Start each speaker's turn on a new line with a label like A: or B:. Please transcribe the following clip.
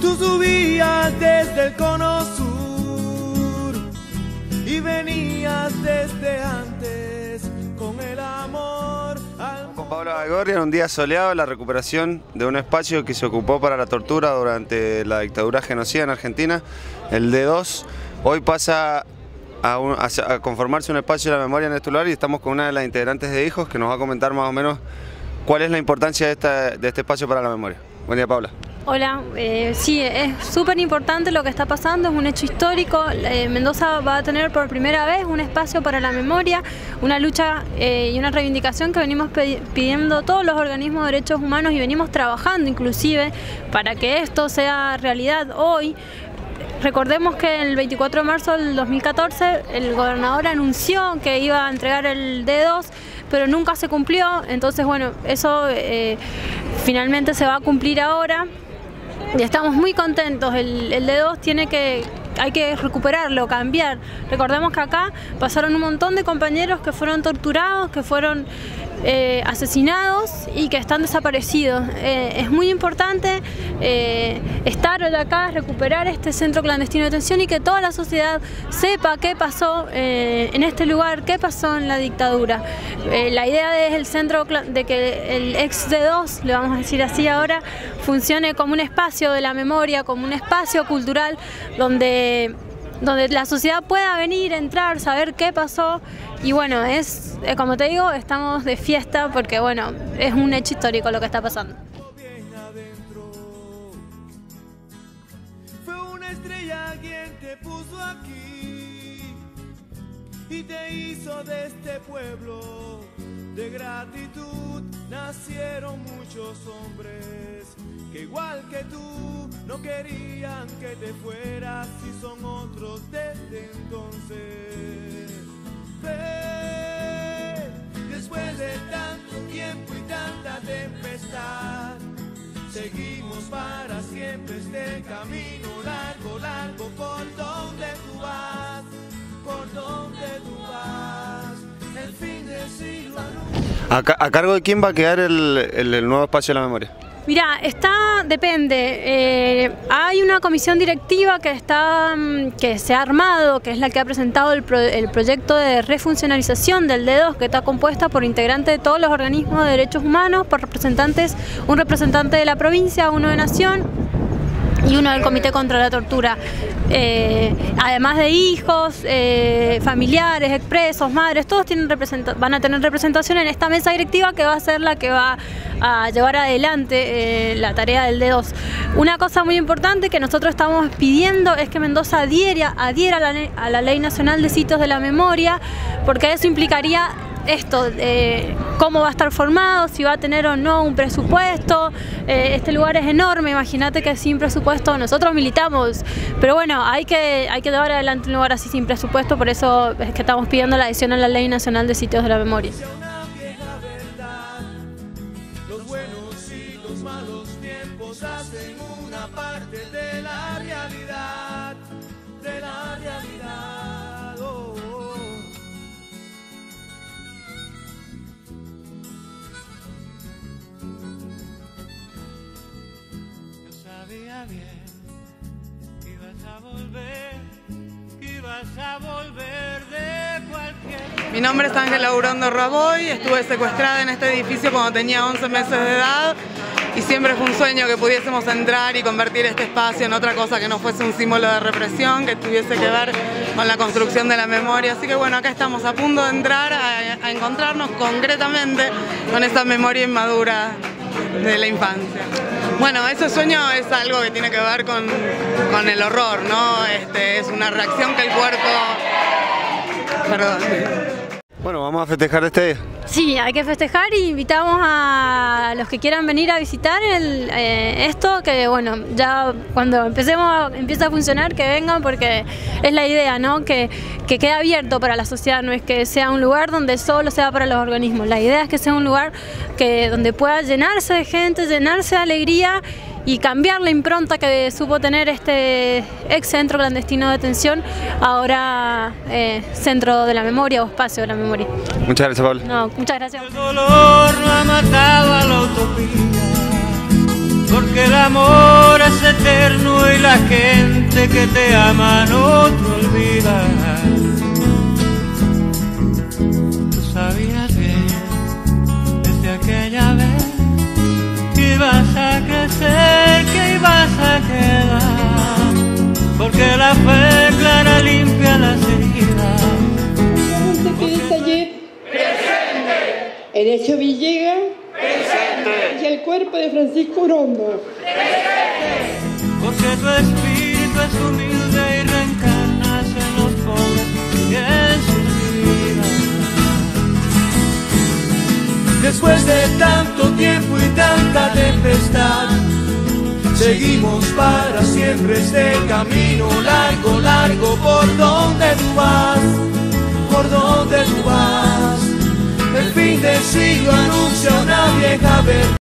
A: Tú subías desde el cono sur y venías desde antes con el amor al...
B: Con Paola Baigorria, en un día soleado, la recuperación de un espacio que se ocupó para la tortura durante la dictadura genocida en Argentina, el D2, hoy pasa a conformarse un espacio de la memoria en este lugar, y estamos con una de las integrantes de Hijos que nos va a comentar más o menos cuál es la importancia de este espacio para la memoria. Buen día, Paula.
C: Hola, sí, es súper importante lo que está pasando, es un hecho histórico. Mendoza va a tener por primera vez un espacio para la memoria, una lucha y una reivindicación que venimos pidiendo todos los organismos de derechos humanos y venimos trabajando inclusive para que esto sea realidad hoy. Recordemos que el 24 de marzo del 2014 el gobernador anunció que iba a entregar el D2, pero nunca se cumplió. Entonces, bueno, eso finalmente se va a cumplir ahora y estamos muy contentos. El D2 hay que recuperarlo, cambiar. Recordemos que acá pasaron un montón de compañeros que fueron torturados, que fueron asesinados y que están desaparecidos. Es muy importante estar hoy acá, recuperar este centro clandestino de detención y que toda la sociedad sepa qué pasó en este lugar, qué pasó en la dictadura. La idea del centro, de que el ex D2, le vamos a decir así ahora, funcione como un espacio de la memoria, como un espacio cultural donde la sociedad pueda venir, entrar, saber qué pasó. Y bueno, como te digo, estamos de fiesta porque bueno, es un hecho histórico lo que está pasando.
A: Fue una estrella quien te puso aquí y te hizo de este pueblo. De gratitud nacieron muchos hombres que igual que tú no querían que te fueras, y son otros desde entonces. Después de tanto tiempo y tanta tempestad, seguimos para siempre este camino largo, largo, por donde tú vas, por donde tú vas, el fin del siglo.
B: ¿A cargo de quién va a quedar el nuevo espacio de la memoria?
C: Mira, depende. Hay una comisión directiva que se ha armado, que es la que ha presentado el proyecto de refuncionalización del D2, que está compuesta por integrantes de todos los organismos de derechos humanos, por un representante de la provincia, uno de Nación y uno del Comité contra la Tortura. Además de hijos, familiares, expresos, madres, todos van a tener representación en esta mesa directiva que va a ser la que va a llevar adelante la tarea del D2. Una cosa muy importante que nosotros estamos pidiendo es que Mendoza adhiera a la Ley Nacional de Sitios de la Memoria, porque eso implicaría esto, cómo va a estar formado, si va a tener o no un presupuesto. Este lugar es enorme, imagínate que sin presupuesto nosotros militamos, pero bueno, hay que llevar adelante un lugar así sin presupuesto, por eso es que estamos pidiendo la adhesión a la Ley Nacional de Sitios de la Memoria.
A: Los buenos y los malos tiempos hacen una parte de la realidad, de la realidad. Oh, oh. Sabía bien que ibas a volver de cualquier...
D: Mi nombre es Ángela Urondo Raboy, estuve secuestrada en este edificio cuando tenía 11 meses de edad y siempre fue un sueño que pudiésemos entrar y convertir este espacio en otra cosa que no fuese un símbolo de represión, que tuviese que ver con la construcción de la memoria. Así que bueno, acá estamos a punto de entrar a encontrarnos concretamente con esa memoria inmadura de la infancia. Bueno, ese sueño es algo que tiene que ver con el horror, ¿no? Es una reacción que el cuerpo... Perdón.
B: Bueno, vamos a festejar este día.
C: Sí, hay que festejar y invitamos a los que quieran venir a visitar esto, que bueno, ya cuando empiece a funcionar, que vengan, porque es la idea, ¿no? Que quede abierto para la sociedad, no es que sea un lugar donde solo sea para los organismos. La idea es que sea un lugar donde pueda llenarse de gente, llenarse de alegría y cambiar la impronta que supo tener este ex centro clandestino de detención, ahora centro de la memoria o espacio de la memoria.
B: Muchas gracias, Pablo.
C: No, muchas gracias.
A: El dolor no ha matado a la utopía, porque el amor
E: amor es eterno y la gente que te ama no te olvida. Tú sabías bien desde aquella vez que ibas a crecer, que ibas a quedar, porque la fe clara limpia las heridas.
F: ¿Qué dice allí?
G: ¡Presente!
F: Herecho Villegas.
G: ¡Presente!
F: Y el cuerpo de Francisco Urondo.
G: ¡Presente!
E: Porque tu espíritu es humilde y reencarnas en los pobres y en sus vidas.
A: Después de tanto tiempo y tanta tempestad, seguimos para siempre este camino largo, largo, por donde tú vas, por donde tú vas. El fin del siglo anuncia una vieja verdad.